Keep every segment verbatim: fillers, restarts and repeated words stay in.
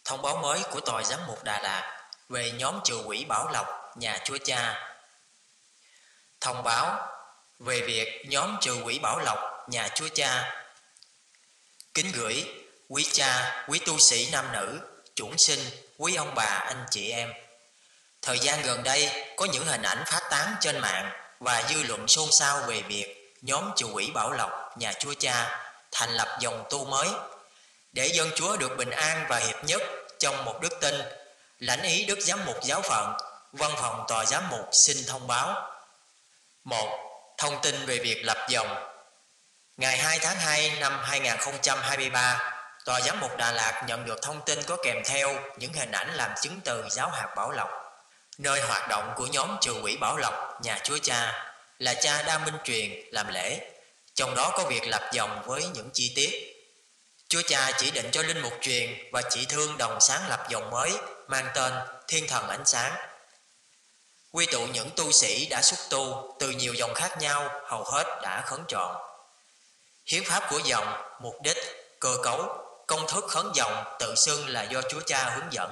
Thông báo mới của Tòa Giám mục Đà Lạt về nhóm trừ quỷ Bảo Lộc nhà Chúa Cha. Thông báo về việc nhóm trừ quỷ Bảo Lộc nhà Chúa Cha. Kính gửi quý cha, quý tu sĩ nam nữ, chủng sinh, quý ông bà, anh chị em. Thời gian gần đây có những hình ảnh phát tán trên mạng và dư luận xôn xao về việc nhóm trừ quỷ Bảo Lộc nhà Chúa Cha thành lập dòng tu mới. Để dân Chúa được bình an và hiệp nhất trong một đức tin, lãnh ý Đức Giám mục Giáo phận, Văn phòng Tòa Giám mục xin thông báo. một. Thông tin về việc lập dòng. Ngày hai tháng hai năm hai nghìn không trăm hai mươi ba, Tòa Giám mục Đà Lạt nhận được thông tin có kèm theo những hình ảnh làm chứng từ Giáo hạt Bảo Lộc, nơi hoạt động của nhóm trừ quỷ Bảo Lộc nhà Chúa Cha là cha Đa Minh Truyền làm lễ, trong đó có việc lập dòng với những chi tiết. Chúa Cha chỉ định cho Linh Mục Truyền và chị Thương đồng sáng lập dòng mới mang tên Thiên Thần Ánh Sáng. Quy tụ những tu sĩ đã xuất tu từ nhiều dòng khác nhau, hầu hết đã khấn trọn. Hiến pháp của dòng, mục đích, cơ cấu, công thức khấn dòng tự xưng là do Chúa Cha hướng dẫn.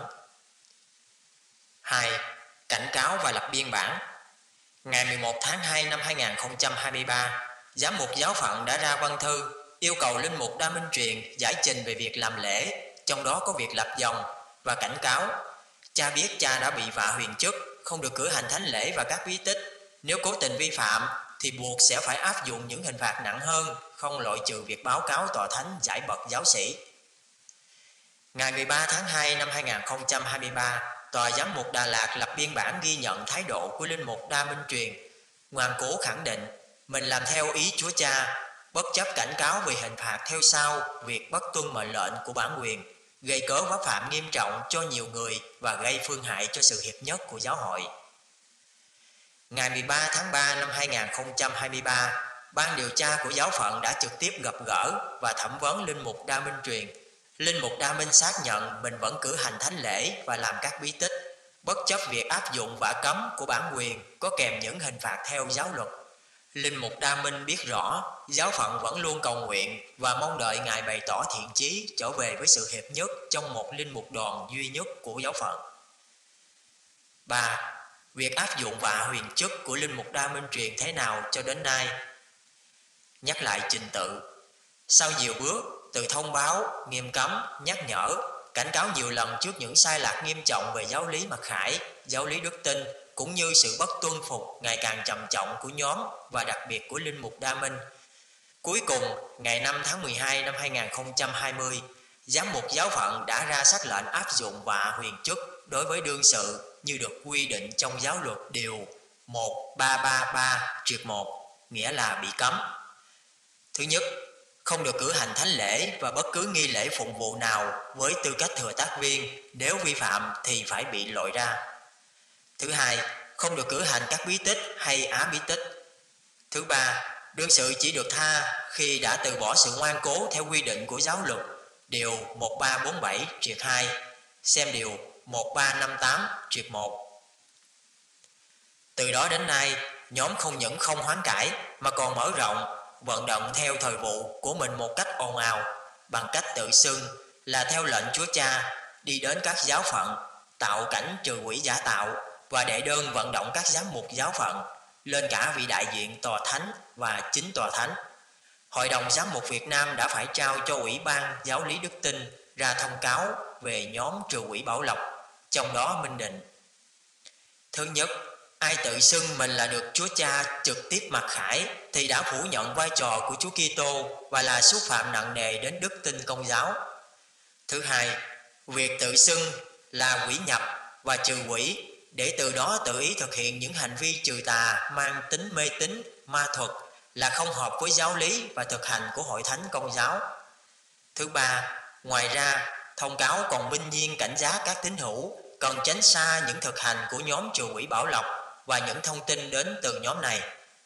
hai. Cảnh cáo và lập biên bản. Ngày mười một tháng hai năm hai nghìn không trăm hai mươi ba, Giám mục Giáo phận đã ra văn thư yêu cầu Linh Mục Đa Minh Truyền giải trình về việc làm lễ, trong đó có việc lập dòng, và cảnh cáo cha biết cha đã bị vạ huyền chức, không được cử hành thánh lễ và các bí tích. Nếu cố tình vi phạm thì buộc sẽ phải áp dụng những hình phạt nặng hơn, không loại trừ việc báo cáo tòa thánh giải bậc giáo sĩ. Ngày mười ba tháng hai năm hai nghìn không trăm hai mươi ba, Tòa Giám mục Đà Lạt lập biên bản ghi nhận thái độ của Linh Mục Đa Minh Truyền, ngoan cố khẳng định mình làm theo ý Chúa Cha, bất chấp cảnh cáo về hình phạt theo sau việc bất tuân mệnh lệnh của bản quyền, gây cớ vấp phạm nghiêm trọng cho nhiều người và gây phương hại cho sự hiệp nhất của giáo hội. Ngày mười ba tháng ba năm hai nghìn không trăm hai mươi ba, ban điều tra của giáo phận đã trực tiếp gặp gỡ và thẩm vấn Linh Mục Đa Minh Truyền. Linh Mục Đa Minh xác nhận mình vẫn cử hành thánh lễ và làm các bí tích, bất chấp việc áp dụng vả cấm của bản quyền có kèm những hình phạt theo giáo luật. Linh Mục Đa Minh biết rõ giáo phận vẫn luôn cầu nguyện và mong đợi Ngài bày tỏ thiện chí trở về với sự hiệp nhất trong một linh mục đoàn duy nhất của giáo phận. ba. Việc áp dụng vạ huyền chức của Linh Mục Đa Minh Truyền thế nào cho đến nay? Nhắc lại trình tự. Sau nhiều bước, từ thông báo, nghiêm cấm, nhắc nhở, cảnh cáo nhiều lần trước những sai lạc nghiêm trọng về giáo lý mặc khải, giáo lý đức tin, cũng như sự bất tuân phục ngày càng trầm trọng của nhóm và đặc biệt của Linh Mục Đa Minh. Cuối cùng, ngày năm tháng mười hai năm hai nghìn không trăm hai mươi, Giám mục Giáo phận đã ra sắc lệnh áp dụng vạ huyền chức đối với đương sự như được quy định trong giáo luật điều một ba ba ba truyệt một, nghĩa là bị cấm. Thứ nhất, không được cử hành thánh lễ và bất cứ nghi lễ phụng vụ nào với tư cách thừa tác viên, nếu vi phạm thì phải bị loại ra. Thứ hai, không được cử hành các bí tích hay á bí tích. Thứ ba, đương sự chỉ được tha khi đã từ bỏ sự ngoan cố theo quy định của giáo luật điều một ba bốn bảy truyệt hai, xem điều một ba năm tám truyệt một. Từ đó đến nay, nhóm không những không hoán cải mà còn mở rộng, vận động theo thời vụ của mình một cách ồn ào, bằng cách tự xưng là theo lệnh Chúa Cha, đi đến các giáo phận, tạo cảnh trừ quỷ giả tạo và đệ đơn vận động các giám mục giáo phận, lên cả vị đại diện tòa thánh và chính tòa thánh. Hội đồng Giám mục Việt Nam đã phải trao cho Ủy ban Giáo lý Đức tin ra thông cáo về nhóm trừ quỷ Bảo Lộc, trong đó minh định. Thứ nhất, ai tự xưng mình là được Chúa Cha trực tiếp mặc khải thì đã phủ nhận vai trò của Chúa Kitô và là xúc phạm nặng nề đến đức tin Công giáo. Thứ hai, việc tự xưng là quỷ nhập và trừ quỷ để từ đó tự ý thực hiện những hành vi trừ tà mang tính mê tín, ma thuật là không hợp với giáo lý và thực hành của Hội Thánh Công giáo. Thứ ba, ngoài ra, thông cáo còn vinh nhiên cảnh giác các tín hữu cần tránh xa những thực hành của nhóm trừ quỷ Bảo Lộc và những thông tin đến từ nhóm này.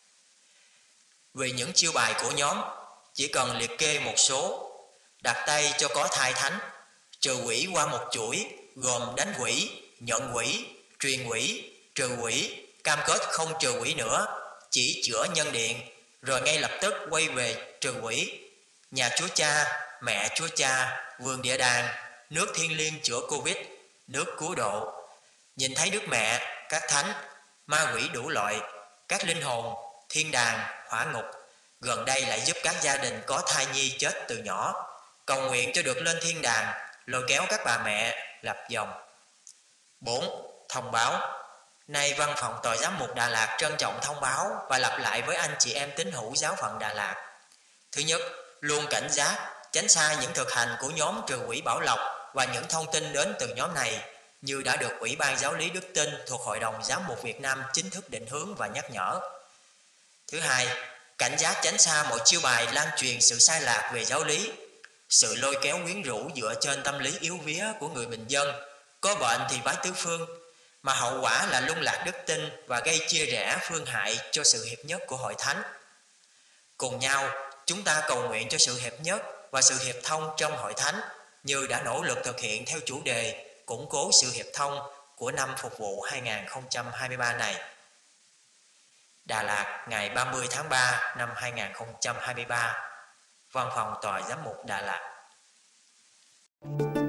Về những chiêu bài của nhóm, chỉ cần liệt kê một số: đặt tay cho có thai thánh, trừ quỷ qua một chuỗi gồm đánh quỷ, nhận quỷ, truyền quỷ, trừ quỷ, cam kết không trừ quỷ nữa, chỉ chữa nhân điện, rồi ngay lập tức quay về trừ quỷ, nhà Chúa Cha, mẹ Chúa Cha, vườn địa đàng, nước thiêng liêng chữa Covid, nước cứu độ. Nhìn thấy Đức Mẹ, các thánh, ma quỷ đủ loại, các linh hồn, thiên đàng, hỏa ngục, gần đây lại giúp các gia đình có thai nhi chết từ nhỏ, cầu nguyện cho được lên thiên đàng, lôi kéo các bà mẹ lập dòng. bốn. Thông báo. Nay văn phòng Tòa Giám mục Đà Lạt trân trọng thông báo và lặp lại với anh chị em tín hữu giáo phận Đà Lạt. Thứ nhất, luôn cảnh giác, tránh xa những thực hành của nhóm trừ quỷ Bảo Lộc và những thông tin đến từ nhóm này như đã được Ủy ban Giáo lý Đức Tin thuộc Hội đồng Giám mục Việt Nam chính thức định hướng và nhắc nhở. Thứ hai, cảnh giác tránh xa mọi chiêu bài lan truyền sự sai lạc về giáo lý, sự lôi kéo quyến rũ dựa trên tâm lý yếu vía của người bình dân, có bệnh thì vái tứ phương, mà hậu quả là lung lạc đức tin và gây chia rẽ phương hại cho sự hiệp nhất của hội thánh. Cùng nhau, chúng ta cầu nguyện cho sự hiệp nhất và sự hiệp thông trong hội thánh như đã nỗ lực thực hiện theo chủ đề củng cố sự hiệp thông của năm phục vụ hai nghìn không trăm hai mươi ba này. Đà Lạt, ngày ba mươi tháng ba năm hai nghìn không trăm hai mươi ba. Văn phòng Tòa Giám mục Đà Lạt.